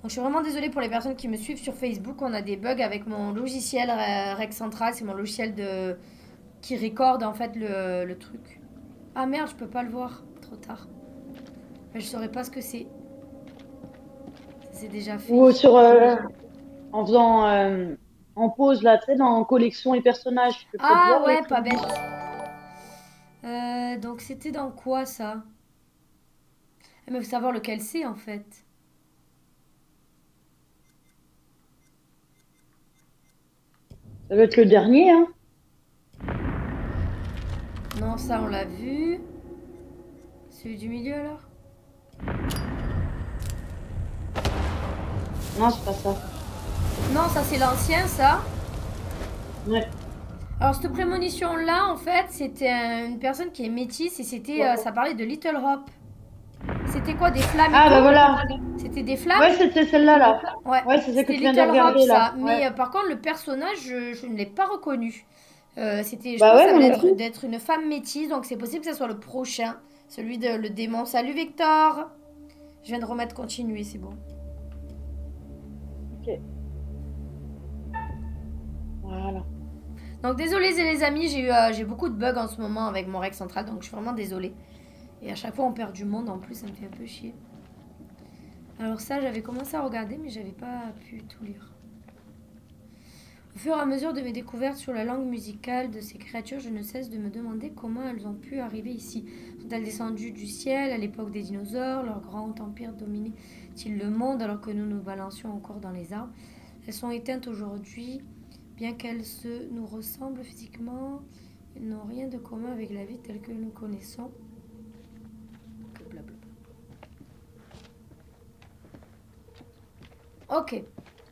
Donc, je suis vraiment désolée pour les personnes qui me suivent sur Facebook. On a des bugs avec mon logiciel Rec Central. C'est mon logiciel qui recorde en fait le truc. Ah merde, je peux pas le voir. Trop tard. Je saurais pas ce que c'est. C'est déjà fait. Ou sur, en faisant en pause, là, tu sais, dans collection et personnages, tu peux peut-être Ah voir les ouais, pas trucs. bête. Donc c'était dans quoi ça? Mais faut savoir lequel c'est en fait. Ça doit être le dernier, hein. Non, ça on l'a vu. Celui du milieu alors? Non, c'est pas ça. Non, ça c'est l'ancien ça. Ouais. Alors cette prémonition là en fait c'était une personne qui est métisse et c'était ça parlait de Little Hope. C'était quoi des flammes et Ah, bah tout? voilà. C'était des flammes? Ouais, c'était celle-là, là. Ouais, Ouais, c'est celle que c'était tu viens de Little Hope regarder, là. ça. Ouais. Mais par contre le personnage je ne l'ai pas reconnu. C'était, je Bah pense que ouais, ça moi va non être plus. d'être une femme métisse donc c'est possible que ce soit le prochain, celui de le démon. Salut Victor. Je viens de remettre continuer, c'est bon. Ok. Voilà. Donc désolé les amis, j'ai beaucoup de bugs en ce moment avec mon rec central donc je suis vraiment désolée. Et à chaque fois on perd du monde en plus, ça me fait un peu chier. Alors ça j'avais commencé à regarder mais j'avais pas pu tout lire. Au fur et à mesure de mes découvertes sur la langue musicale de ces créatures, je ne cesse de me demander comment elles ont pu arriver ici. Sont-elles descendues du ciel à l'époque des dinosaures? Leur grand empire dominait-il le monde alors que nous nous balancions encore dans les arbres? Elles sont éteintes aujourd'hui, bien qu'elles nous ressemblent physiquement, elles n'ont rien de commun avec la vie telle que nous connaissons. Blablabla. Ok.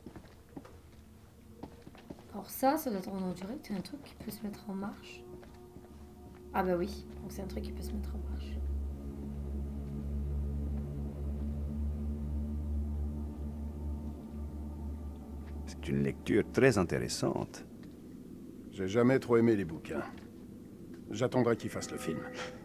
Alors ça doit être en endurée. C'est un truc qui peut se mettre en marche. Ah bah oui, donc c'est un truc qui peut se mettre en marche. C'est une lecture très intéressante. J'ai jamais trop aimé les bouquins. J'attendrai qu'ils fassent le film.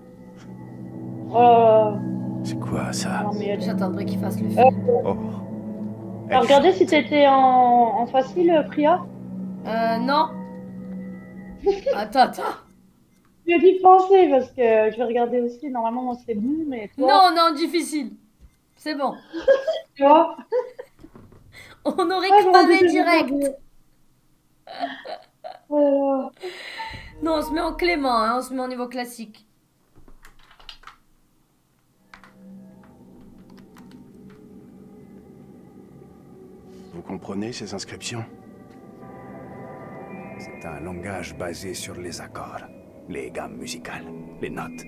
Oh, C'est quoi ça? non, mais J'attendrai qu'il fasse le film. Oh. t'as regardé si t'étais en facile, Priya? Non. Attends. J'ai dû penser parce que je vais regarder aussi. Normalement, moi, c'est bon, mais toi, Non, difficile. C'est bon. tu vois? On aurait Ah, j'aurais crevé dû direct. regarder. Oh, Non, on se met en clément, hein, on se met au niveau classique. Vous comprenez ces inscriptions? C'est un langage basé sur les accords, les gammes musicales, les notes.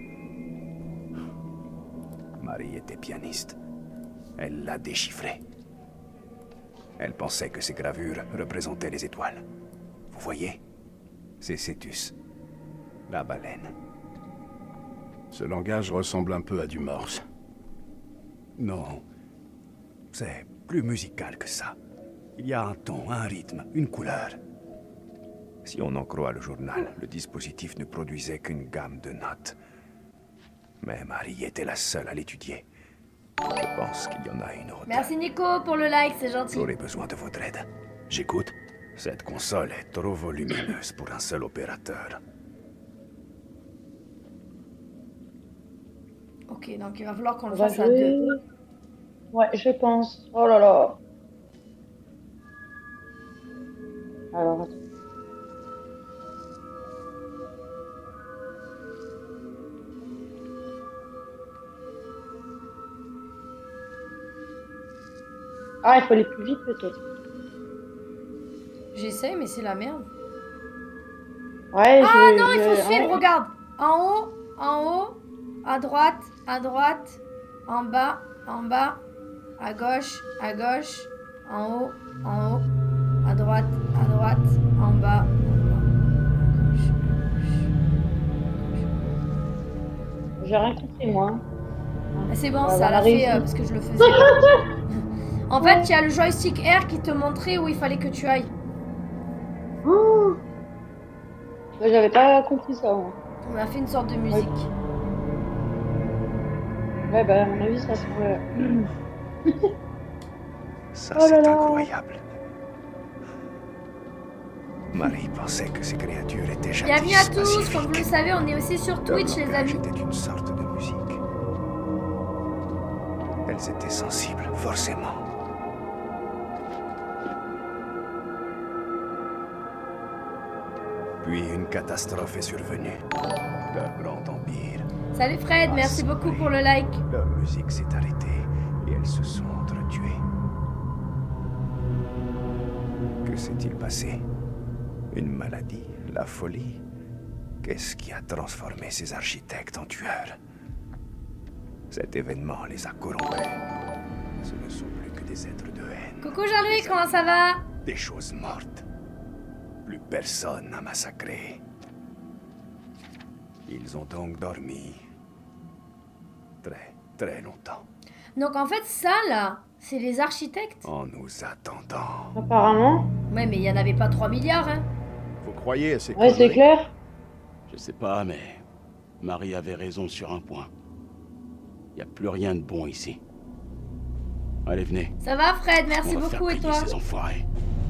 Marie était pianiste. Elle l'a déchiffré. Elle pensait que ces gravures représentaient les étoiles. Vous voyez? C'est Cétus, la baleine. Ce langage ressemble un peu à du morse. Non, c'est plus musical que ça. Il y a un ton, un rythme, une couleur. Si on en croit le journal, le dispositif ne produisait qu'une gamme de notes. Mais Marie était la seule à l'étudier. Je pense qu'il y en a une autre. Merci Nico pour le like, c'est gentil. J'aurais besoin de votre aide. J'écoute. Cette console est trop volumineuse pour un seul opérateur. Ok, donc il va falloir qu'on le on va fasse à deux. jouer. Ouais, je pense. Oh là là. Alors, attends. Ah, il faut aller plus vite peut-être. J'essaye, mais c'est la merde. Ouais, Ah non, il faut suivre, ouais. regarde. En haut, à droite, en bas, à gauche, en haut, à droite, en bas, à gauche, J'ai rien compris, moi. Ah, c'est bon, Ouais, ça on a l'a fait réussi. parce que je le faisais. En fait, il y a le joystick R qui te montrait où il fallait que tu ailles. Oh, ouais, j'avais pas compris ça, moi. On a fait une sorte de musique. Ouais, bah, à mon avis, ça se pourrait. Ça, Oh là c'est là. incroyable. Marie pensait que ces créatures étaient jadis Bienvenue à tous, pacifiques. comme vous le savez, on est aussi sur Twitch, Leur les langage amis. était une sorte de musique. Elles étaient sensibles, forcément. Puis une catastrophe est survenue. Leur grand empire. Salut Fred, merci beaucoup pour le like. Leur musique s'est arrêtée et elles se sont entretuées. Que s'est-il passé? Une maladie? La folie? Qu'est-ce qui a transformé ces architectes en tueurs? Cet événement les a corrompus. Ce ne sont plus que des êtres de haine. Coucou Jean-Louis, comment ça va? Des choses mortes. Plus personne n'a massacré. Ils ont donc dormi. Très, très longtemps. Donc en fait, ça là, c'est les architectes. En nous attendant. Apparemment. Ouais, mais il y en avait pas 3 milliards, hein. Vous croyez à ces Ouais, c'est conneries? clair. Je sais pas, mais Marie avait raison sur un point. Y a plus rien de bon ici. Allez, venez. Ça va Fred, merci On va faire beaucoup et payer toi? ces enfoirés.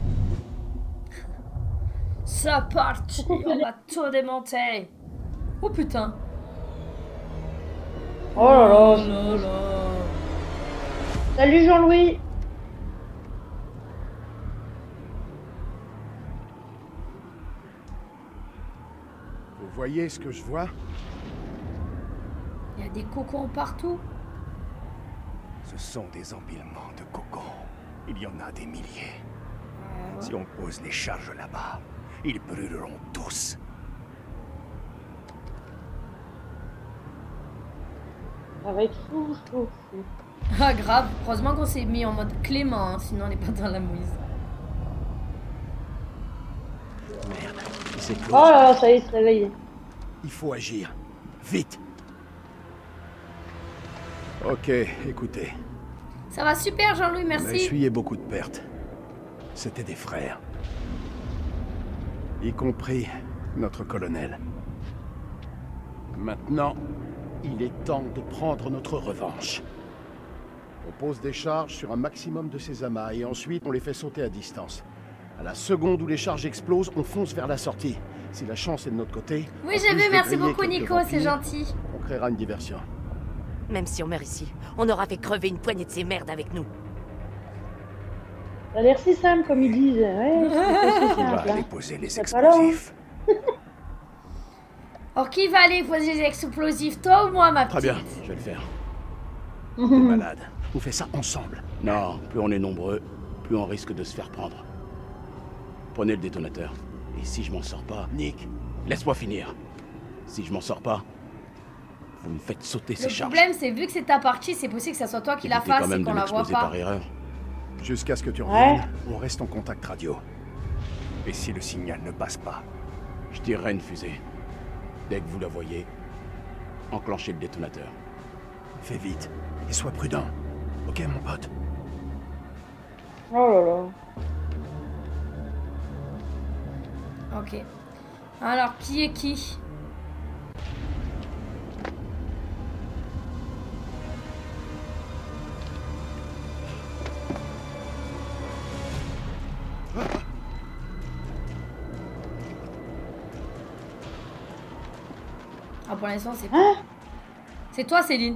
Ça parti, on va tout démonter. Oh putain. Oh là là. là là. Salut Jean-Louis. Vous voyez ce que je vois? Il y a des cocons partout. Ce sont des empilements de cocons. Il y en a des milliers. Si on pose les charges là-bas, ils brûleront tous. Ça va être fou. Ah grave, heureusement qu'on s'est mis en mode Clément, hein, sinon on n'est pas dans la mouise. Merde, c'est Oh close. là là, ça y est, il se réveille. Il faut agir. Vite. Ok, écoutez. Ça va super Jean-Louis, On a merci. essuyé beaucoup de pertes. C'était des frères. Y compris notre colonel. Maintenant, il est temps de prendre notre revanche. On pose des charges sur un maximum de ces amas et ensuite on les fait sauter à distance. À la seconde où les charges explosent, on fonce vers la sortie. Si la chance est de notre côté... Oui, en j'ai plus vu, de merci griller beaucoup quelques Nico, c'est vampires, gentil. On créera une diversion. Même si on meurt ici, on aura fait crever une poignée de ces merdes avec nous. Ça a l'air si simple comme ils disent. Ouais, c'est pas si On va simple. aller Hein. poser les C'est pas long. explosifs. Alors qui va aller poser les explosifs, toi ou moi ma Très petite? bien, je vais le faire. T'es malade. On fait ça ensemble. Non, plus on est nombreux, plus on risque de se faire prendre. Prenez le détonateur. Et si je m'en sors pas, Nick, laisse-moi finir. Si je m'en sors pas, vous me faites sauter ces Le charges. problème c'est vu que c'est ta partie, c'est possible que ça soit toi qui la Évitez quand fasse et même qu'on de la voit l'exploser pas. par erreur. jusqu'à ce que tu Ouais. reviennes, on reste en contact radio. Et si le signal ne passe pas? Je tirerai une fusée. Dès que vous la voyez, enclenchez le détonateur. Fais vite et sois prudent. Ok, mon pote? Oh là là. Ok. Alors qui est qui? Ah pour l'instant c'est Hein? C'est toi Céline.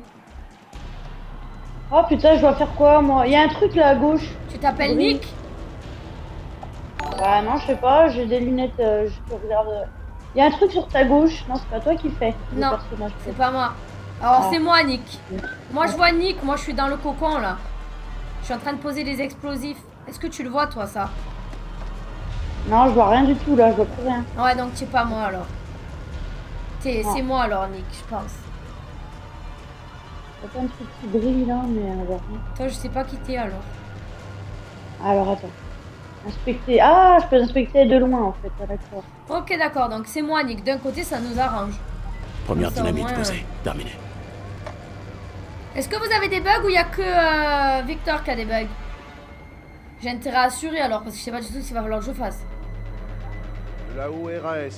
Oh putain, je dois faire quoi moi? Il y a un truc là à gauche. Tu t'appelles Oui. Nick? Bah non, je sais pas, j'ai des lunettes, je te regarde. Il y a un truc sur ta gauche. Non, c'est pas toi qui le fais. le Non, personnage. c'est pas moi. Alors Ah. c'est moi Nick. Moi je vois Nick, moi je suis dans le cocon là. Je suis en train de poser les explosifs. Est-ce que tu le vois toi ça? Non, je vois rien du tout là, je vois plus rien. Ouais donc c'est pas moi alors. C'est Ah. moi alors Nick, je pense. Il y a plein de trucs qui brillent là, mais on voit rien. Toi je sais pas qui t'es alors. Alors attends. Inspecter. Ah, je peux inspecter de loin en fait, ah, d'accord. Ok d'accord, donc c'est moi Nick. D'un côté ça nous arrange. Première Ça, au dynamite moins, posée. Terminé. Est-ce que vous avez des bugs ou il y a que Victor qui a des bugs? J'ai intérêt à assurer alors parce que je sais pas du tout ce qu'il va falloir que je fasse. Là-haut, RAS.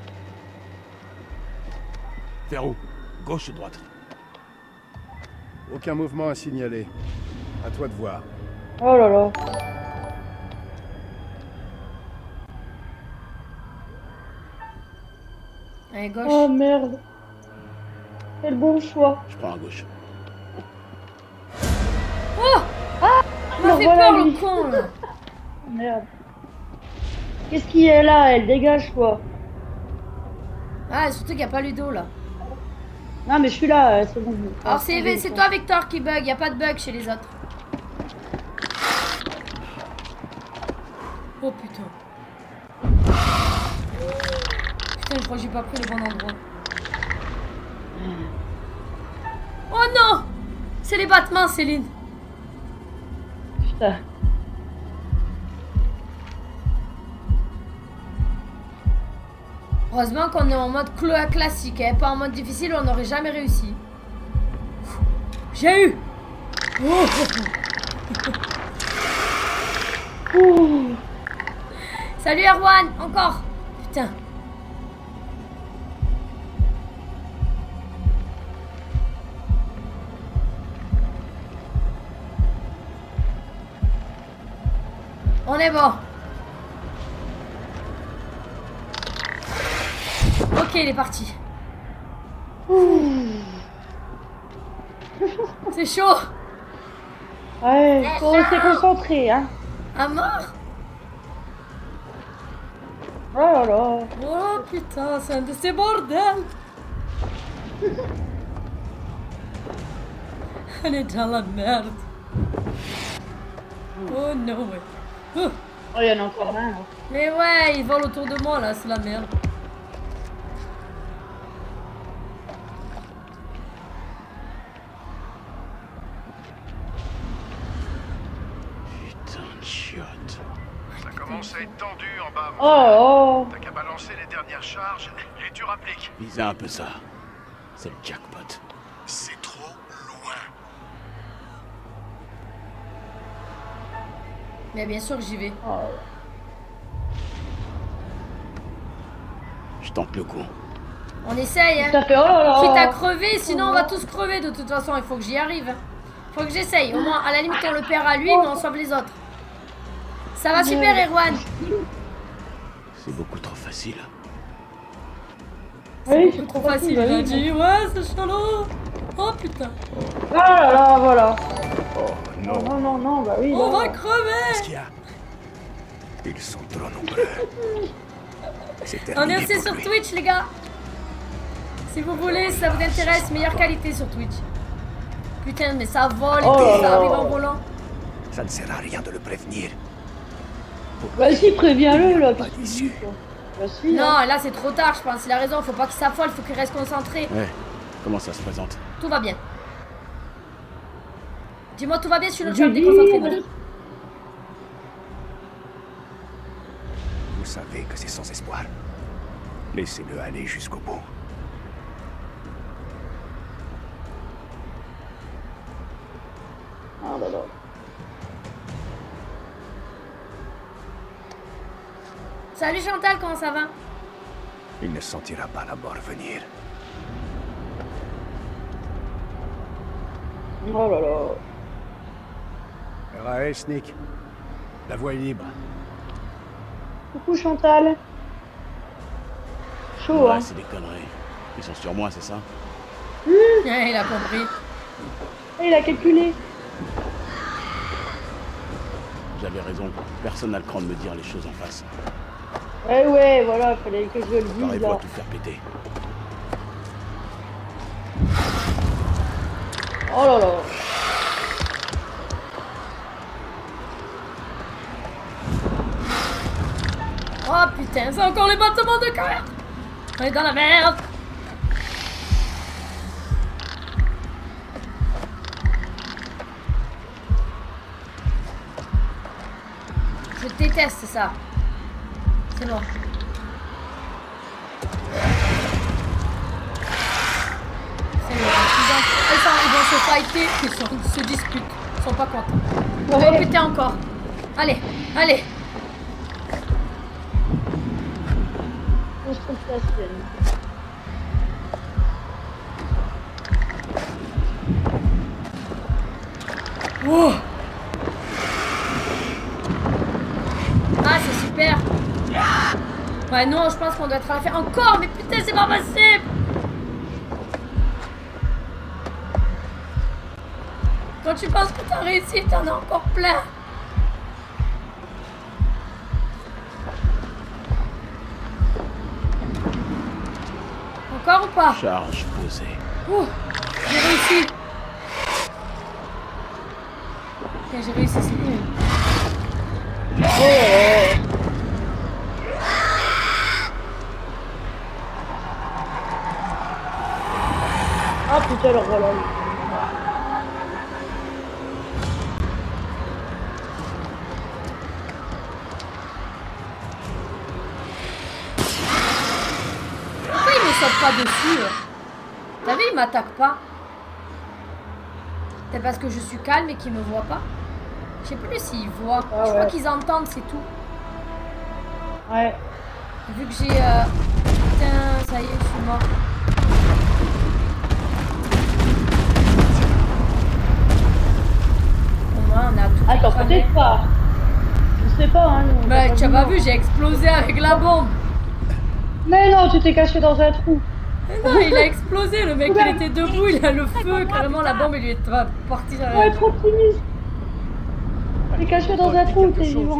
Vers où? Gauche ou droite? Aucun mouvement à signaler. À toi de voir. Oh là là. Allez, gauche. Oh merde. Quel bon choix. Je prends à gauche. Oh, il m'a alors fait voilà, peur, lui. le con, là. Oh, merde. Qu'est-ce qui est là? Elle dégage quoi. Ah, surtout qu'il n'y a pas Ludo, là. Non mais je suis là, c'est bon. Alors, c'est toi, Victor, qui bug. Il n'y a pas de bug chez les autres. Oh, putain. Putain, je crois que j'ai pas pris le bon endroit. Oh non! C'est les battements, Céline. Putain. Heureusement qu'on est en mode classique, hein, pas en mode difficile, on n'aurait jamais réussi. J'ai eu! Oh. Ouh. Salut Erwan, encore! Putain. On est bon. Ok, il est parti. C'est chaud. Ouais, faut rester concentré, hein. À mort. Oh là là. Oh putain, c'est un de ces bordels. On est dans la merde. Oh no way. Oh. Oh, il y en a encore un, là. Mais ouais, ils volent autour de moi là, c'est la merde. Putain de chiotte. Ça commence à être tendu en bas. Oh oh. T'as qu'à balancer les dernières charges et tu rappliques. Visez un peu ça. C'est le jackpot. C'est trop loin. Mais bien sûr que j'y vais. Oh. Je tente le coup. On essaye, hein. Ça fait oh là là. Quitte à crever, sinon on va tous crever de toute façon, il faut que j'y arrive. Faut que j'essaye. Au moins, à la limite, on le perd à lui, mais on sauve les autres. Ça va super, Erwan. C'est beaucoup trop facile. Oui, C'est trop facile, il a dit. Ouais, c'est chalot. Oh putain. Oh là là, voilà. Oh non. Non, non, non, bah oui. On là. va crever. Qu'est-ce qu'il y a? Ils sont trop nombreux. C'est On terminé est aussi pour sur lui. Twitch, les gars. Si vous voulez, si ça vous intéresse, meilleure qualité sur Twitch. Putain, mais ça vole et Oh tout, là ça là. arrive en volant. Ça ne sert à rien de le prévenir. Bah si, préviens-le là. Pas qu'est-ce qu'il d'issue. dit, quoi. Bah si. Non, hein. là c'est trop tard, je pense. Il a raison, faut pas qu'il s'affole, faut qu'il reste concentré. Ouais. Comment ça se présente? Tout va bien. Dis-moi, tout va bien, sinon Je tu vas me dis- déconcentrer. Marie. Vous savez que c'est sans espoir. Laissez-le aller jusqu'au bout. Oh là là. Salut Chantal, comment ça va? Il ne sentira pas la mort venir. Oh là là. RAS, Nick. La voie est libre. Coucou Chantal. Chaud, Ouais, hein. c'est des conneries. Ils sont sur moi, c'est ça? Il a compris. Et il a calculé. J'avais raison. Personne n'a le cran de me dire les choses en face. Ouais, voilà, fallait que je le dise Préparez-vous à là. tout faire péter. Oh là là. Oh putain, c'est encore les battements de cœur. On est dans la merde. Je déteste ça. C'est bon. C'est bon. Ils vont se fighter, ils se disputent. Ils sont pas contents. Oh Ouais. putain encore. Allez, allez. Concentration. Oh. super. Ouais, non, je pense qu'on doit être à la fin. Encore, mais putain, c'est pas possible. Quand tu penses que t'as réussi, t'en as encore plein. Encore ou pas? Charge posée. Ouh, j'ai réussi. Putain, j'ai réussi, c'est nul. Ah putain, le roi là. Pourquoi il me saute pas dessus? T'as vu, il m'attaque pas. C'est parce que je suis calme et qu'ils me voient pas. Je sais plus s'ils voient. Ah je crois ouais. qu'ils entendent, c'est tout. Ouais. Vu que j'ai... Putain, ça y est, je suis mort. Au moins, on a tout Attends, cramé. peut-être pas. Je sais pas, hein. nous, Bah, on tu as pas non. vu, j'ai explosé avec la bombe. Mais non, tu t'es caché dans un trou. Mais non, il a explosé, le mec, il était debout, il a le feu, carrément, la bombe, il lui est partie dans Ouais, la... trop optimiste. T'es caché dans un trou, t'es vivant.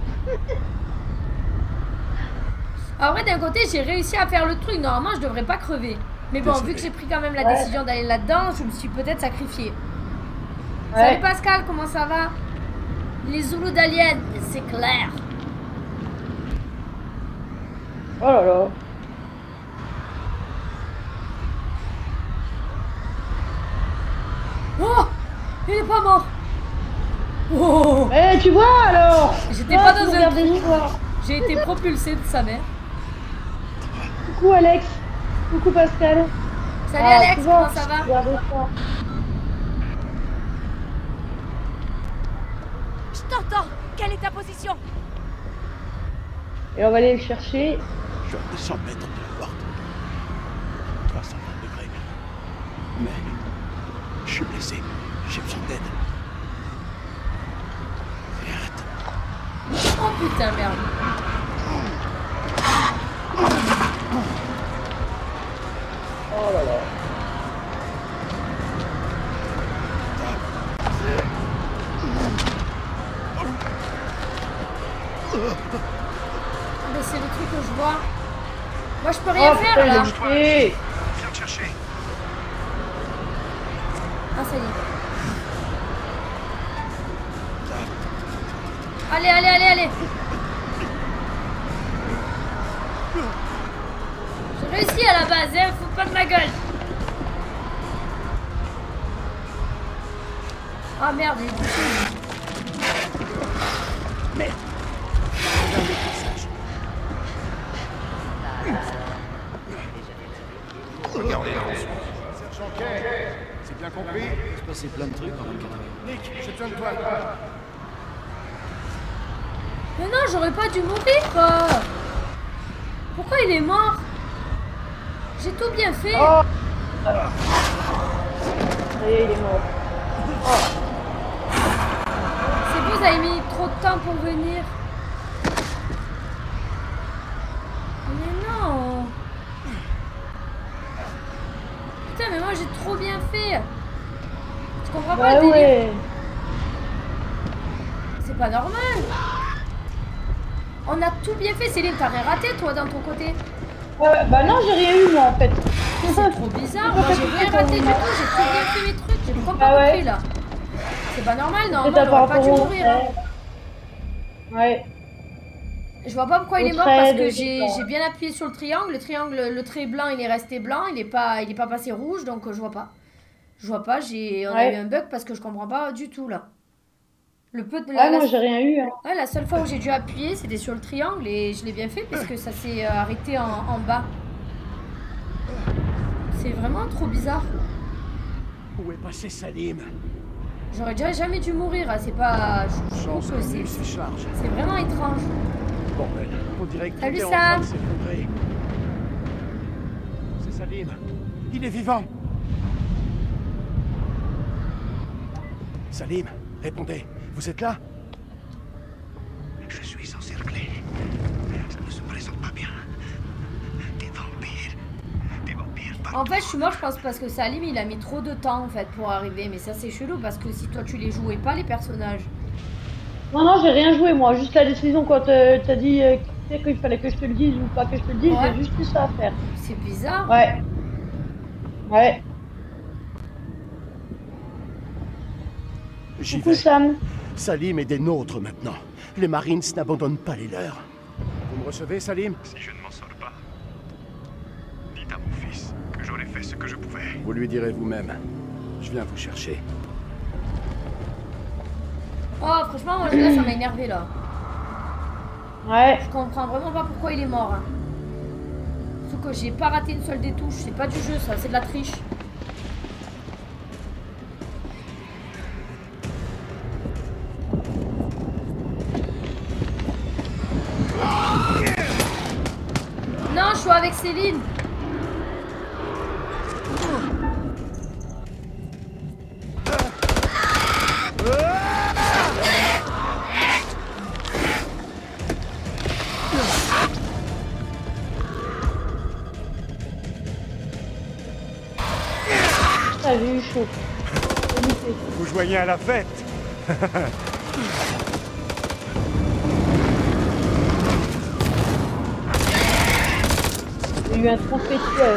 En vrai, d'un côté, j'ai réussi à faire le truc. Normalement, je devrais pas crever. Mais bon, vu que j'ai pris quand même la décision d'aller là-dedans, je me suis peut-être sacrifiée. Salut Pascal, comment ça va? Les Zoulous d'Alien, c'est clair. Oh là là. Oh, il est pas mort. Oh, Eh, tu vois alors. j'étais Ah, pas tu dans un regardes des trou. histoires. J'ai été propulsée de sa mère. Coucou Alex. Coucou Pascal. Salut Ah, Alex, tu vois, comment ça va? regarde ça. Je t'entends. Quelle est ta position? Et on va aller le chercher. Je suis à 200 mètres de la porte. 320 degrés. Mais je suis blessé. J'ai besoin d'aide. Merde. Oh putain, merde. Oh là là. Mais c'est le truc que je vois. Moi, je peux rien Oh faire putain, là. il est fait. Viens te chercher. Ah, ça y est. Allez, allez, allez, allez. J'ai réussi à la base, hein. Faut pas de ma gueule. Ah merde, il est touché. Merde. Regardez, Sergent Kay, c'est bien compris? Il se passait plein de trucs en 24 heures. Nick, j'ai besoin de toi. Mais non, j'aurais pas dû mourir. Pourquoi il est mort? J'ai tout bien fait. Oh. Ça y est, il est mort. C'est vous, vous avez mis trop de temps pour venir. Mais non. Putain, mais moi j'ai trop bien fait. Je comprends pas Bah le délire. ouais. C'est pas normal. On a tout bien fait. Céline, t'as rien raté toi dans ton côté? Bah non, j'ai rien eu moi en fait. C'est trop bizarre. Moi j'ai rien raté du tout. J'ai tout bien fait mes trucs. J'ai complètement Ah ouais. compris là. C'est pas normal. C'est Normalement, par on aurait pas dû rapport au mourir. Hein. Ouais. Je vois pas pourquoi il est Au mort parce trait que de j'ai départ. bien appuyé sur le triangle. Le trait blanc, il est resté blanc. Il est pas passé rouge, donc je vois pas. Je vois pas. On a eu un bug parce que je comprends pas du tout là. Le peu de Ah non, j'ai rien eu. Hein. Ouais, la seule fois où j'ai dû appuyer, c'était sur le triangle et je l'ai bien fait puisque ça s'est arrêté en bas. C'est vraiment trop bizarre. Où est passé Salim? J'aurais déjà jamais dû mourir. Hein. C'est pas. Je Chance trouve que que c'est charge. c'est vraiment étrange. Bordel, on dirait que tout Salut, est en Sam. train de s'effondrer. C'est Salim. Il est vivant. Salim, répondez. Vous êtes là? Je suis encerclé. En fait, je suis mort, je pense, parce que Salim, il a mis trop de temps, en fait, pour arriver. Mais ça, c'est chelou, parce que si toi, tu les jouais pas, les personnages. Non, non, j'ai rien joué, moi. Juste la décision quand t'as dit qu'il fallait que je te le dise ou pas que je te le dise, Ouais. j'ai juste eu ça à faire. C'est bizarre. Ouais. Ouais. J'y Coucou vais. Sam. Salim est des nôtres maintenant. Les Marines n'abandonnent pas les leurs. Vous me recevez, Salim? Si je ne m'en sors pas, dites à mon fils que j'aurais fait ce que je pouvais. Vous lui direz vous-même. Je viens vous chercher. Oh, franchement, moi, là, ça m'a énervé, là. Ouais. Je comprends vraiment pas pourquoi il est mort. Hein. Surtout que j'ai pas raté une seule des touches. C'est pas du jeu, ça, c'est de la triche. Non, je suis avec Céline. T'as vu, chaud. Vous joignez à la fête. J'ai eu un trophée de tueur.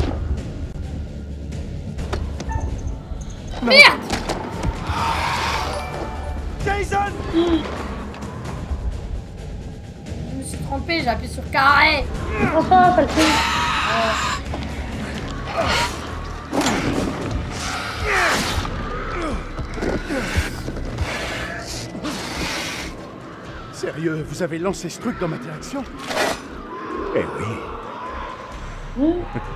Merde! Jason! Je me suis trompée, j'ai appuyé sur carré. Enfin, ça le fait. Sérieux, vous avez lancé ce truc dans ma direction? Eh oui.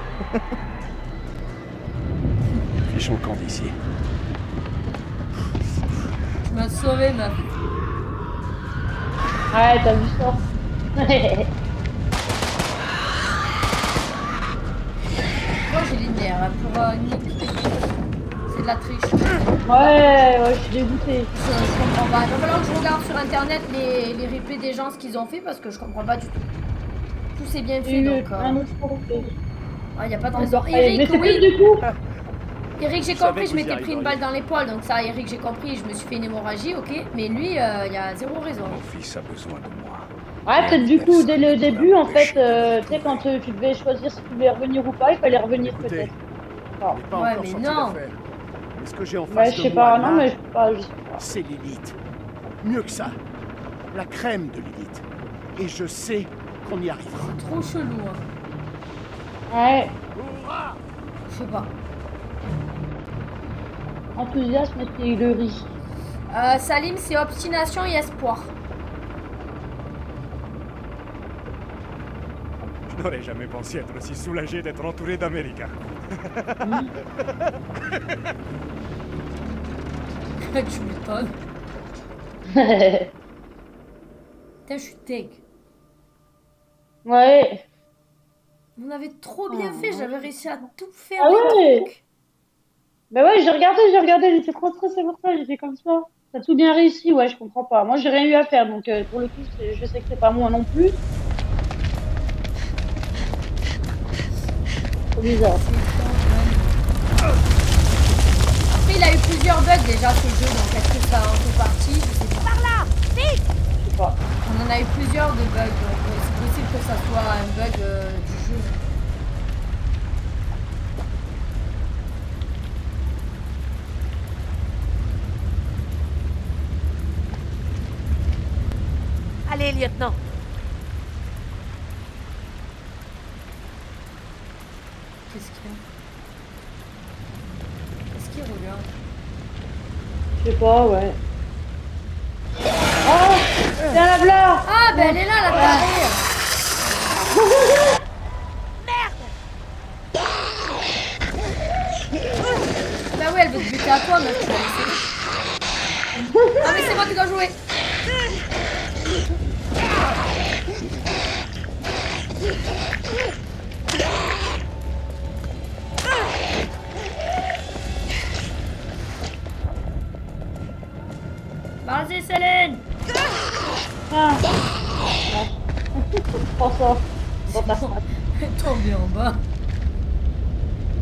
Fichons le camp d'ici. Tu m'as sauvé, meuf. Ouais, t'as vu ça. Moi, j'ai linéaire pour Nick. C'est de la triche. Ouais, je suis dégoûté. Je comprends pas. Il va falloir que je regarde sur internet les replays des gens, ce qu'ils ont fait, parce que je comprends pas du tout. Tout c'est bien fait, donc... Un autre trophée. Il n'y a pas de raison. Mais Eric, c'est oui. plus du coup. Eric, j'ai Je savais compris, que je vous y m'étais pris une balle dans l'épaule, donc ça, Eric, j'ai compris, je me suis fait une hémorragie, ok. Mais lui, il y a zéro raison. Mon fils a besoin de moi. Ouais, peut-être du coup, dès le début, en fait, tu sais, quand tu devais choisir si tu voulais revenir ou pas, il fallait revenir Écoutez, peut-être. on n'est pas Ouais, encore mais sorti non. d'affaire. Mais ce que j'ai en face Ouais, je sais de moi, pas, non, là, mais je sais pas, je sais pas. c'est l'élite. Mieux que ça. La crème de l'élite. Et je sais qu'on y arrivera. Trop chelou, hein. Ouais, Je sais pas. enthousiasme et le riz. Salim, c'est obstination et espoir. Je n'aurais jamais pensé être aussi soulagé d'être entouré d'Américains. Tu m'étonnes. Putain, je suis tech. Ouais. On avait trop bien fait, j'avais réussi à tout faire. Ah les ouais. trucs. Bah ouais, j'ai regardé, j'étais trop stressée pour ça, j'ai fait comme ça. T'as tout bien réussi, ouais, je comprends pas. Moi, j'ai rien eu à faire, donc pour le coup, je sais que c'est pas moi non plus. C'est bizarre. Après, il a eu plusieurs bugs déjà ce jeu, donc est-ce que ça en fait partie? Je sais pas. Par là! Vite! Je sais pas. On en a eu plusieurs de bugs, donc c'est possible que ça soit un bug du jeu. Allez, lieutenant. Qu'est-ce qu'il y a? Qu'est-ce qu'il regarde? Je sais pas, ouais. Oh! C'est un lave-là! Ah, ben elle est là, la tarée! Bah oui, elle veut te buter à toi, mais tu vas laisser. Ah, mais c'est moi qui dois jouer! Vas-y, Céline! Ah. Prends ça. Dans ta face. Tombé en bas.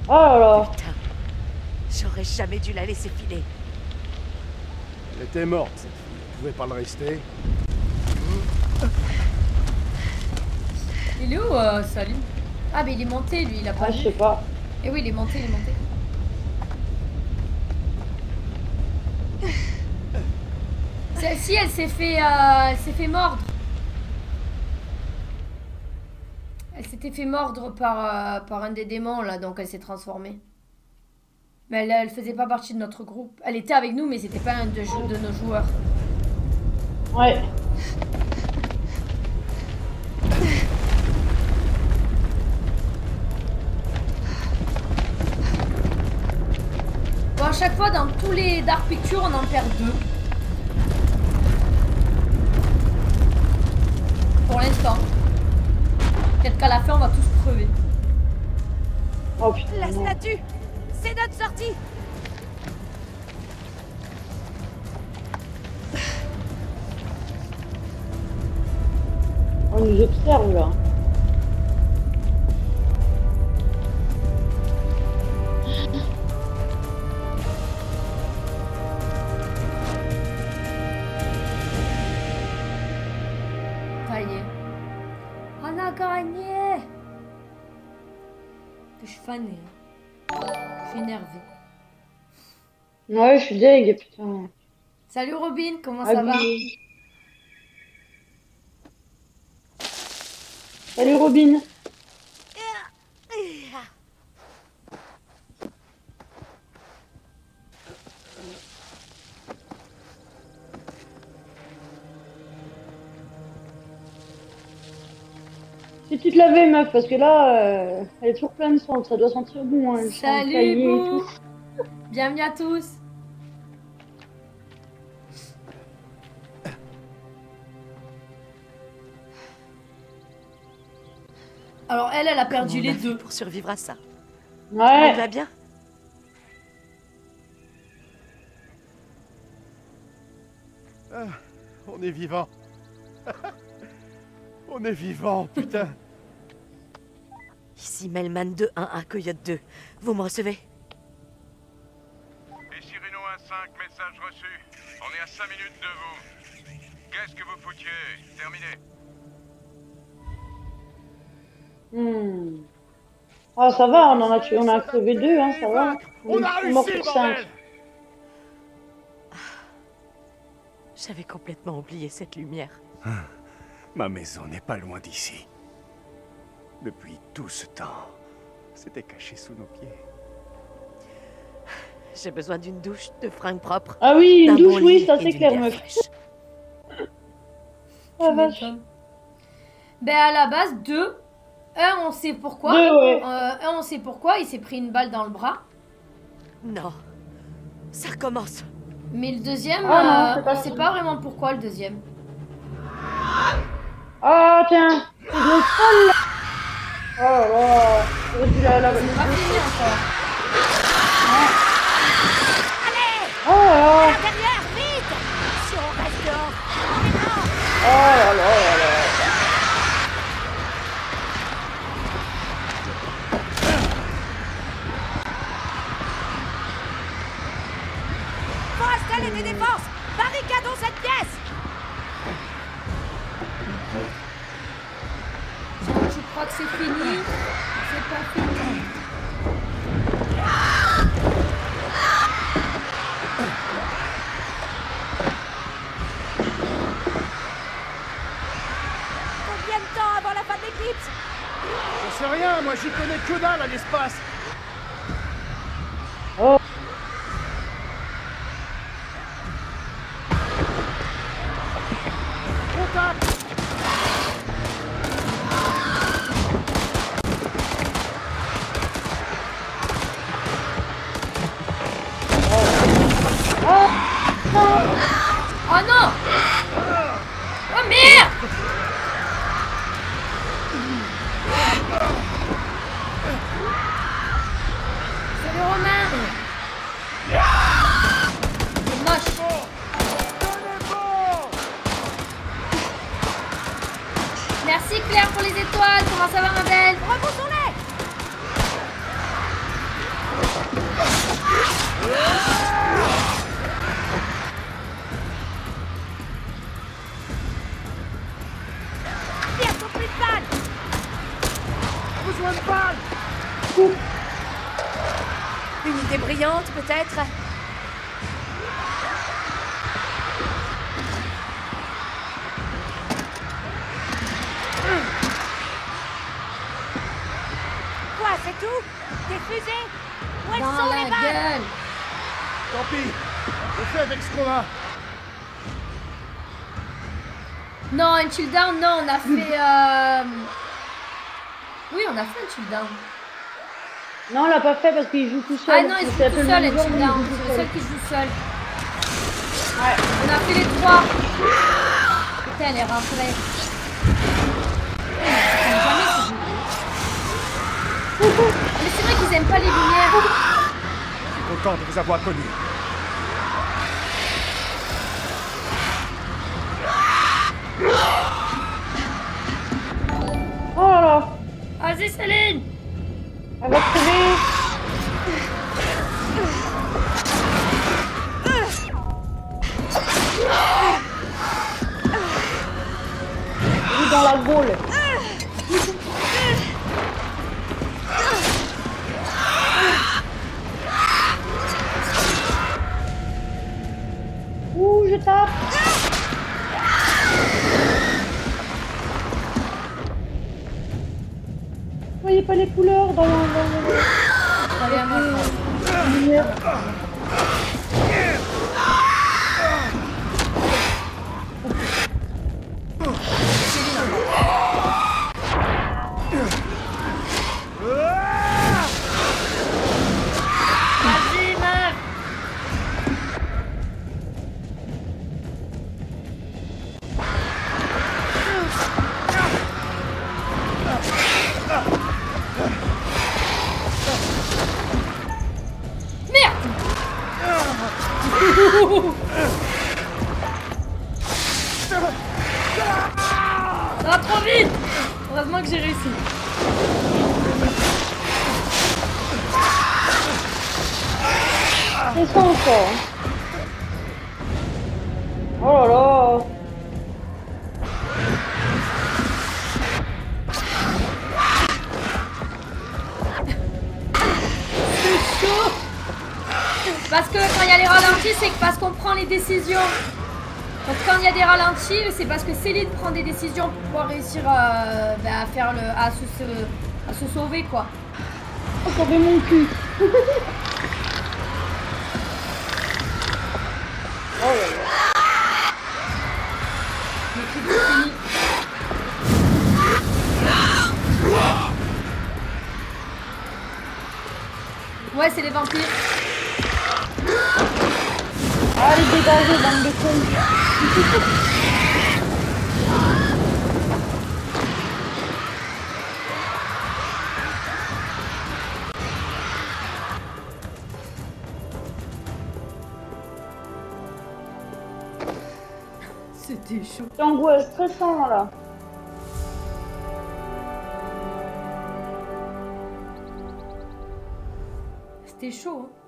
Oh là là. Putain. J'aurais jamais dû la laisser filer. Elle était morte, cette fille. Elle pouvait pas le rester. Il est où, Salim? Ah, mais il est monté, lui, il a pas Ah, vu. je sais pas. Et oui, il est monté, il est monté. Celle-ci, elle s'est fait mordre. Elle s'était fait mordre par un des démons, là, donc elle s'est transformée. Mais elle faisait pas partie de notre groupe. Elle était avec nous, mais c'était pas un de nos joueurs. Ouais. Bon, à chaque fois, dans tous les Dark Pictures, on en perd 2. Pour l'instant. Peut-être qu'à la fin, on va tous crever. Oh putain. La non. statue! C'est notre sortie! On nous observe là. Ça y est. On a gagné! Je suis fanée. Je suis énervée. Ouais, je suis deg, putain. Salut Robin, comment Ah ça va? oui. Salut Robin. Si tu te lavais, meuf, parce que là, elle est toujours pleine de sang, ça doit sentir bon, hein, le sang Salut caillé et Bou. tout. Bienvenue à tous. Alors elle a perdu Comment les on a fait deux. pour survivre à ça. Elle Ouais. va bien? Ah, on est vivant. On est vivant, putain. Ici Melman 211 Coyote 2. Vous me recevez? Ici Reno 1-5, message reçu. On est à 5 minutes de vous. Qu'est-ce que vous foutiez? Terminé. Ah, ça va, on en a tué, on a crevé 2, hein, ça va. On a est mort réussi, pour bordel. 5. J'avais complètement oublié cette lumière. Ma maison n'est pas loin d'ici. Depuis tout ce temps, c'était caché sous nos pieds. J'ai besoin d'une douche, de fringues propres. Ah oui, une d'un douche, bon oui, lit ça et c'est d'une clair, bière meuf. fraîche. Ah vache. Ben à la base, 2. Un, on sait pourquoi. 2, ouais. Un, on sait pourquoi. Il s'est pris une balle dans le bras. Non. Ça recommence. Mais le deuxième, Ah non, c'est pas on sait ça. pas vraiment pourquoi le deuxième. Ah tiens, c'est de l'eau folle là. Oh là là. J'aurais dû la C'est pas fini encore. Oh là là. Derrière, vite! Si on reste dehors, Oh là là là là. faut installer des défenses! Barricadons cette pièce! Je crois que c'est fini. C'est pas fini. Combien de temps avant la fin de l'éclipse? J'en sais rien, moi j'y connais que dalle à l'espace. Oh. Contact. Oh non! Oh merde! peut-être? Quoi, c'est tout? Des fusées? Où elles Dans sont la les balles? gueule. Tant pis, on fait avec ce qu'on a. Non, Until Dawn, non, on a fait... Oui, on a fait Until Dawn. Non, on l'a pas fait parce qu'il joue tout seul. Ah non, il joue C'est un peu tout le seul, même genre, Until mais il Dawn. joue tout C'est le seul. seul qui joue seul. Ouais. On a fait les 3. Putain, elle est rentrée. Jamais ce jeu. Mais c'est vrai qu'ils aiment pas les lumières. Je suis content de vous avoir connu. Oh là là. Vas-y, Céline. Elle va crever. Il est dans la gaule. Ouh, je tape. Vous voyez pas les couleurs dans le... Allez, à moi. lumière. Vas-y, meuf. Ça va trop vite. Heureusement que j'ai réussi. C'est ça encore. Oh là là. C'est chaud. Parce que quand il y a les ralentis, c'est parce qu'on prend les décisions. Donc quand il y a des ralentis, c'est parce que Céline prend des décisions pour pouvoir réussir à faire à se sauver, quoi. Oh, sauver mon cul. Oh là là. Le truc est fini. Ouais, c'est les vampires. Allez, dégagez, bande de cons. C'était chaud. C'est angoisse, stressant là. C'était chaud, hein.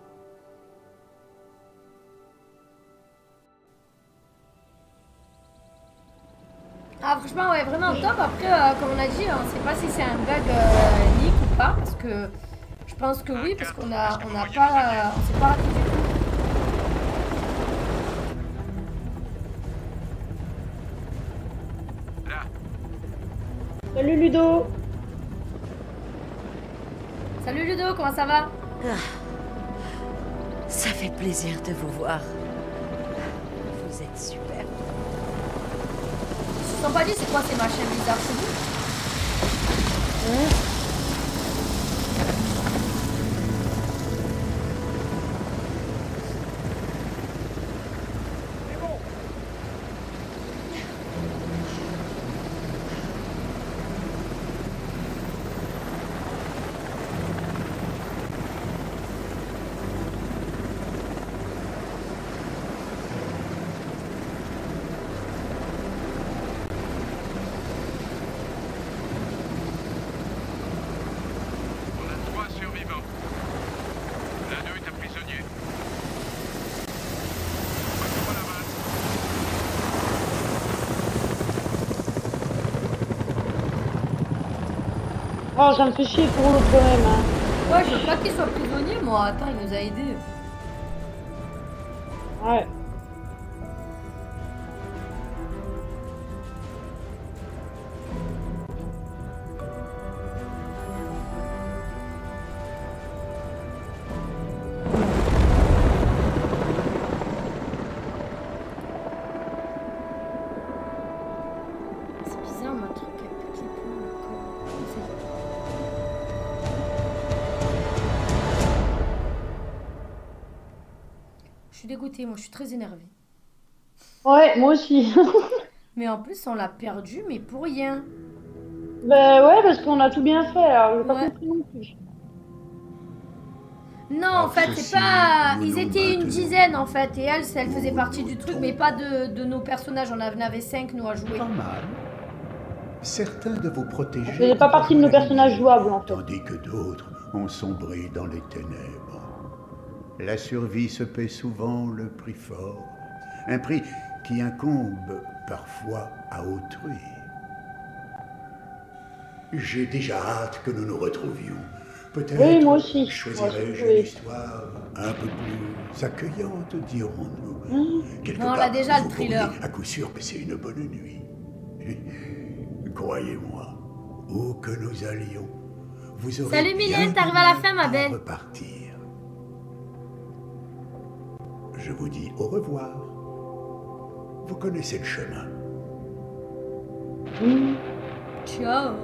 Ah franchement ouais vraiment top. Après comme on a dit on sait pas si c'est un bug leak ou pas parce que je pense que oui parce qu'on a pas on s'est pas raté du tout. Là, Salut Ludo. Salut Ludo, comment ça va? Ça fait plaisir de vous voir. Vous êtes super. Ils se sont pas dit c'est quoi ces machins bizarres chez vous? on a 3 survivants. L'un d'eux est un prisonnier. Retour à la masse. Oh, ça me fait chier pour l'autre quand même. Hein. Ouais je veux pas qu'il soit prisonnier moi, attends il nous a aidés. Ouais. C'est bizarre, mon truc, elle pète les plombs, encore. Je suis dégoûtée, moi, je suis très énervée. Ouais, moi aussi. Mais en plus, on l'a perdu, mais pour rien. Bah ouais, parce qu'on a tout bien fait, alors j'ai pas Ouais. compris non plus. Non, en fait, c'est pas... Ils étaient une dizaine, en fait, et elle faisait partie du truc, mais pas de nos personnages. On en avait 5, nous, à jouer. Pas mal. Certains de vos protégés Ça faisait pas partie de nos personnages jouables, en fait. tandis que d'autres ont sombré dans les ténèbres. La survie se paie souvent le prix fort, un prix qui incombe parfois à autrui. J'ai déjà hâte que nous nous retrouvions. Peut-être Oui, moi aussi. choisirais-je une histoire un peu plus accueillante, dirons-nous. Quelque Non, on part l'a déjà, où le vous thriller. pourriez à coup sûr passer une bonne nuit. Croyez-moi, où que nous allions, vous aurez Salut, bien Mylène, du t'arrives à la mal fin, ma à belle. repartir. Je vous dis au revoir. Vous connaissez le chemin. Ciao.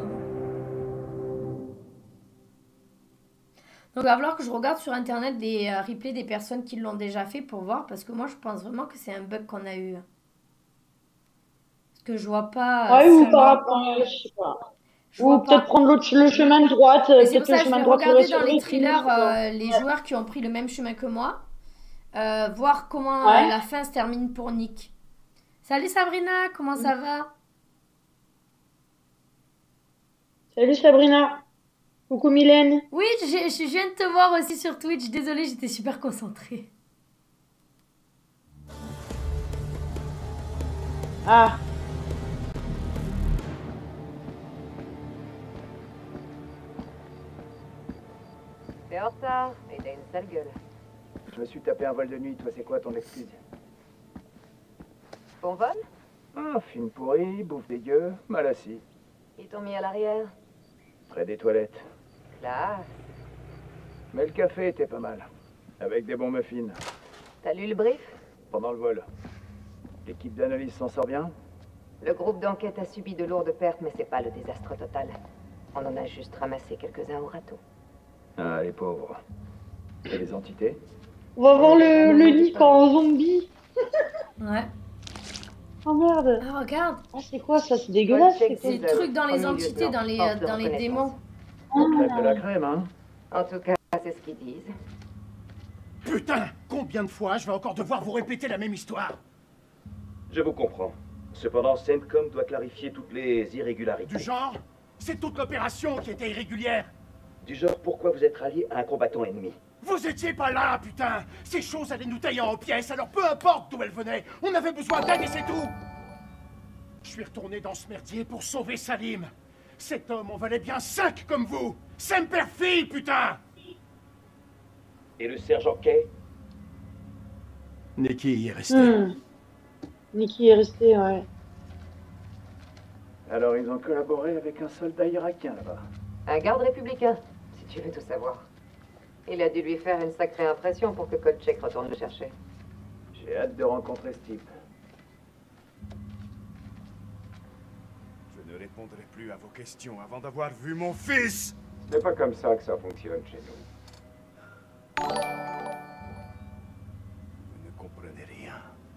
Donc, il va falloir que je regarde sur internet des replays des personnes qui l'ont déjà fait pour voir, parce que moi, je pense vraiment que c'est un bug qu'on a eu. Parce que je vois pas. Ouais, ou seulement- par rapport, je sais pas. Je Ou vois pas. peut-être prendre le chemin de droite, Mais c'est peut-être pour le ça que je chemin vais de droite regarder sur dans les le thrillers les Ouais. joueurs qui ont pris le même chemin que moi. Voir comment Ouais. la fin se termine pour Nick. Salut Sabrina, comment ça va? Salut Sabrina. Coucou Mylène. Oui, je viens de te voir aussi sur Twitch. Désolée, j'étais super concentrée. Ah. T'es en retard et t'as une sale gueule. Je me suis tapé un vol de nuit, toi c'est quoi ton excuse? Bon vol? Ah, film pourri, bouffe dégueu, mal assis. Ils t'ont mis à l'arrière? Près des toilettes. Là, Mais le café était pas mal. Avec des bons muffins. t'as lu le brief? Pendant le vol. L'équipe d'analyse s'en sort bien? Le groupe d'enquête a subi de lourdes pertes, mais c'est pas le désastre total. On en a juste ramassé quelques-uns au râteau. Ah, les pauvres. Et les entités? On va voir le Nick en zombie. Ouais. Oh merde. Ah, regarde. Ah, c'est quoi ça? C'est dégueulasse. Check C'est C'est quoi le truc dans les Premier entités, lieutenant, dans les force de démons. reconnaissance. On crève de la crème, hein? En tout cas, c'est ce qu'ils disent. Putain, combien de fois je vais encore devoir vous répéter la même histoire? Je vous comprends. Cependant, CENTCOM doit clarifier toutes les irrégularités. Du genre, c'est toute l'opération qui était irrégulière. Du genre, pourquoi vous êtes rallié à un combattant ennemi? Vous étiez pas là, putain. Ces choses allaient nous tailler en pièces, alors peu importe d'où elles venaient, on avait besoin d'aide et c'est tout. Je suis retourné dans ce merdier pour sauver Salim. Cet homme en valait bien 5 comme vous. Semper Fi, putain. Et le sergent Kay? Nicky y est resté. Nicky est resté, ouais. Alors ils ont collaboré avec un soldat irakien là-bas. Un garde républicain, si tu veux tout savoir. Il a dû lui faire une sacrée impression pour que Kolchak retourne le chercher. J'ai hâte de rencontrer ce type. Je ne répondrai plus à vos questions avant d'avoir vu mon fils. C'est pas comme ça que ça fonctionne chez nous. Vous ne comprenez rien.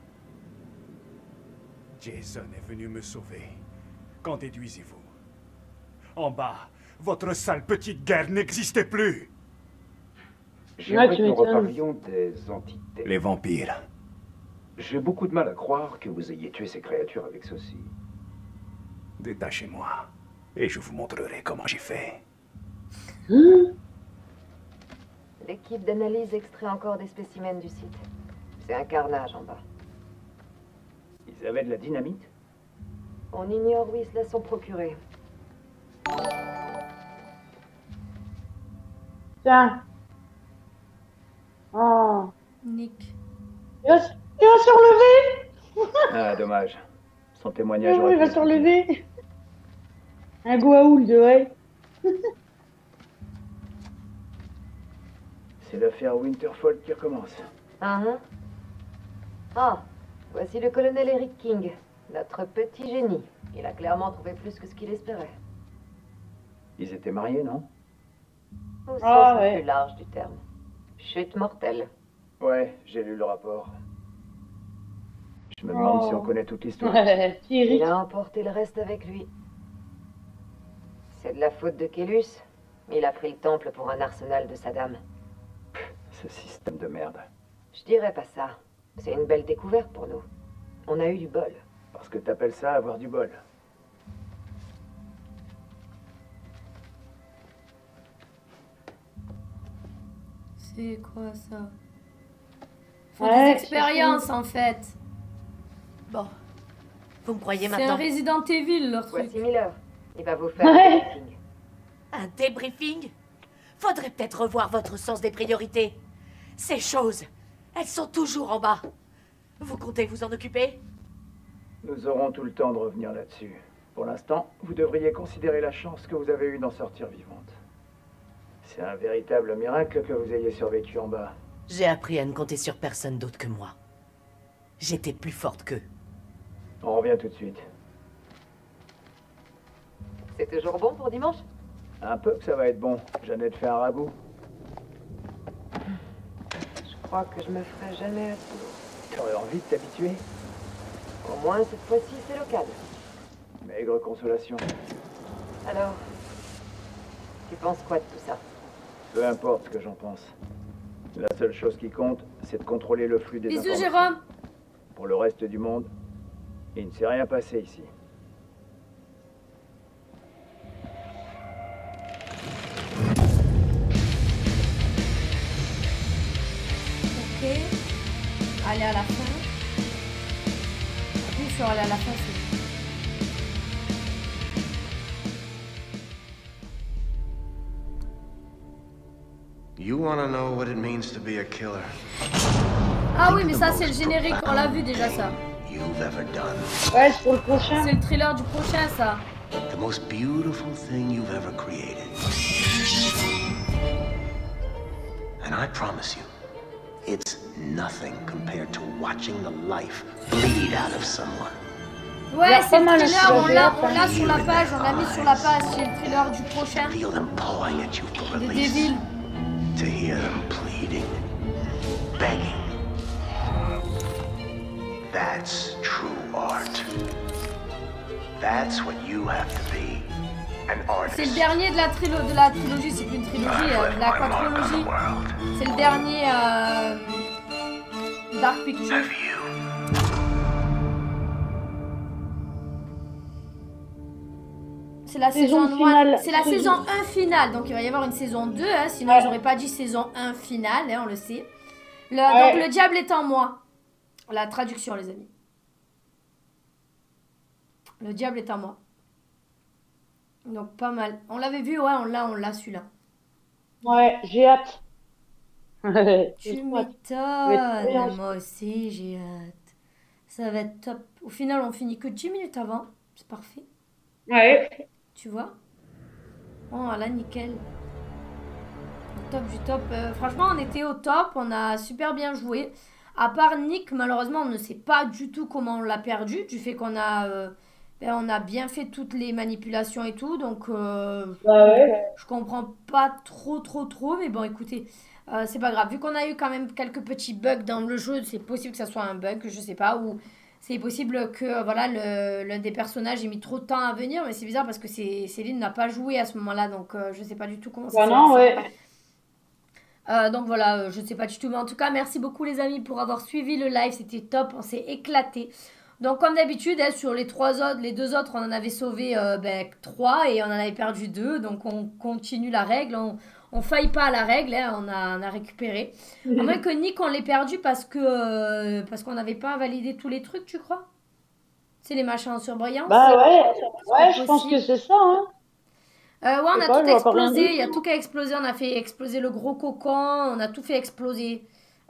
Jason est venu me sauver. Qu'en déduisez-vous? En bas, votre sale petite guerre n'existait plus. J'aimerais tu que nous m'étonnes. reparlions des entités. Les vampires. J'ai beaucoup de mal à croire que vous ayez tué ces créatures avec ceci. Détachez-moi, et je vous montrerai comment j'ai fait. L'équipe d'analyse extrait encore des spécimens du site. C'est un carnage en bas. Ils avaient de la dynamite? On ignore où ils se la sont procurés. Tiens. Oh. Nick. Et là, Il va se relever. Ah, dommage. Son témoignage Il aurait va pu se relever. Un Goa'uld, ouais. C'est l'affaire Winterfell qui recommence. Ah, hein. Ah, voici le colonel Eric King, notre petit génie. Il a clairement trouvé plus que ce qu'il espérait. Ils étaient mariés, non? Au sens Ah, le ouais. plus large du terme. Chute mortelle. Ouais, j'ai lu le rapport. Je me demande si on connaît toute l'histoire. Petit Eric. Il a emporté le reste avec lui. C'est de la faute de Kélus. Il a pris le temple pour un arsenal de Saddam. Ce système de merde. Je dirais pas ça. C'est une belle découverte pour nous. On a eu du bol. Parce que t'appelles ça avoir du bol. C'est quoi ça? Faut Ouais, des expériences en fait. Bon. Vous me croyez C'est un maintenant? Resident Evil leur truc. Voici Miller. Il va vous faire Ouais. un briefing. Un débriefing? Faudrait peut-être revoir votre sens des priorités. Ces choses, elles sont toujours en bas. Vous comptez vous en occuper? Nous aurons tout le temps de revenir là-dessus. Pour l'instant, vous devriez considérer la chance que vous avez eue d'en sortir vivante. C'est un véritable miracle que vous ayez survécu en bas. J'ai appris à ne compter sur personne d'autre que moi. J'étais plus forte qu'eux. On revient tout de suite. C'est toujours bon pour dimanche? Un peu que ça va être bon. Jeannette fait un ragoût. Je crois que je me ferai jamais assez. T'aurais envie de t'habituer? Au moins, cette fois-ci, c'est local. Maigre consolation. Alors, tu penses quoi de tout ça? Peu importe ce que j'en pense. La seule chose qui compte, c'est de contrôler le flux des Bisous informations. Jérôme. Pour le reste du monde, il ne s'est rien passé ici. Ok. Aller à la fin. Appuie sur aller à la fin, c'est bon. You want to know what it means to be a killer? Ah oui, mais ça c'est le générique, on l'a vu déjà ça. You've ever done. Ouais, c'est pour le prochain. C'est le trailer du prochain ça. The most beautiful thing you've ever created. And I promise you, it's nothing compared to watching the life bleed out of someone. Ouais, c'est le mal trailer, on inspiré, l'a sur la page, on l'a mis sur la page, c'est le trailer du prochain. Feel them pawing at you for De release. Devil. To hear them pleading, begging. That's true art. That's what you have to be. An artist. C'est le dernier de la trilogie, c'est plus une trilogie, de la quadrilogie. C'est le dernier Dark Pictures. C'est la saison finale. 1, c'est la saison 1 finale, donc il va y avoir une saison 2, hein, sinon Ouais. j'aurais pas dit saison 1 finale, hein, on le sait. Ouais. Donc le diable est en moi. La traduction les amis. Le diable est en moi. Donc pas mal. On l'avait vu, ouais, on l'a celui-là. Ouais, j'ai hâte. Tu J'ai trop hâte. m'étonnes, moi aussi j'ai hâte. Ça va être top. Au final on finit que 10 minutes avant, c'est parfait. Ouais. Tu vois? Oh là, nickel. Au top du top. Franchement, on était au top. On a super bien joué. À part Nick, malheureusement, on ne sait pas du tout comment on l'a perdu. Du fait qu'on a, on a bien fait toutes les manipulations et tout. Donc, ouais. je comprends pas trop. Mais bon, écoutez, c'est pas grave. Vu qu'on a eu quand même quelques petits bugs dans le jeu, c'est possible que ça soit un bug, je sais pas. Ou c'est possible que voilà l'un des personnages ait mis trop de temps à venir, mais c'est bizarre parce que Céline n'a pas joué à ce moment-là, donc je sais pas du tout comment ça s'est non, passé. ouais. Donc voilà, je sais pas du tout, mais en tout cas merci beaucoup les amis pour avoir suivi le live, c'était top, on s'est éclaté. Donc comme d'habitude, hein, sur les deux autres, on en avait sauvé 3 et on en avait perdu 2, donc on continue la règle, on faille pas à la règle, hein, on a récupéré. À moins que Nick, on l'ait perdu parce qu'on n'avait pas validé tous les trucs, tu crois? C'est les machins sur brillance? Bah ouais, je pense que c'est ça, hein. Ouais, on a tout explosé, il y a tout qui a explosé, on a fait exploser le gros cocon, on a tout fait exploser.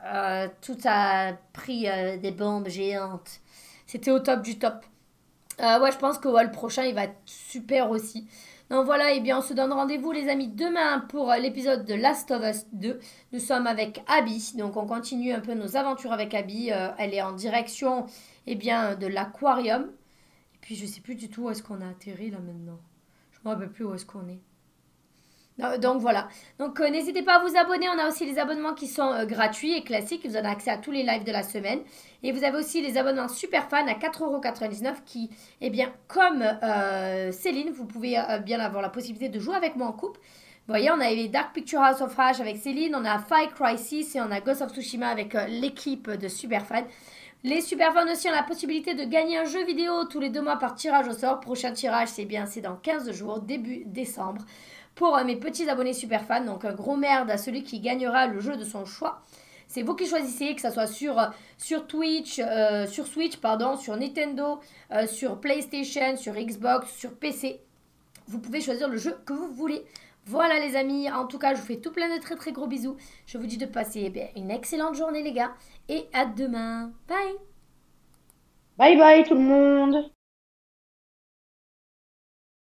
Tout a pris des bombes géantes. C'était au top du top. Ouais, je pense que ouais, le prochain, il va être super aussi. Donc voilà, et bien on se donne rendez-vous les amis demain pour l'épisode de Last of Us 2. Nous sommes avec Abby, donc on continue un peu nos aventures avec Abby. Elle est en direction de l'aquarium. Et puis je sais plus du tout où est-ce qu'on a atterri là maintenant. Je me rappelle plus où est-ce qu'on est. Donc voilà. Donc n'hésitez pas à vous abonner. On a aussi les abonnements qui sont gratuits et classiques. Vous avez accès à tous les lives de la semaine. Et vous avez aussi les abonnements super fans à 4,99 € qui, comme Céline, vous pouvez bien avoir la possibilité de jouer avec moi en couple. Vous voyez, on a les Dark Picture House of Rage avec Céline, on a Fire Crisis et on a Ghost of Tsushima avec l'équipe de super fans. Les super fans aussi ont la possibilité de gagner un jeu vidéo tous les 2 mois par tirage au sort. Prochain tirage, c'est dans 15 jours, début décembre. Pour mes petits abonnés super fans, donc un gros merde à celui qui gagnera le jeu de son choix. C'est vous qui choisissez, que ce soit sur Twitch, sur Switch, sur Nintendo, sur PlayStation, sur Xbox, sur PC. Vous pouvez choisir le jeu que vous voulez. Voilà les amis, en tout cas je vous fais tout plein de très très gros bisous. Je vous dis de passer une excellente journée les gars. Et à demain. Bye. Bye bye tout le monde.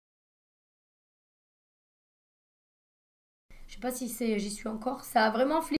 Je sais pas si j'y suis encore. Ça a vraiment flippé.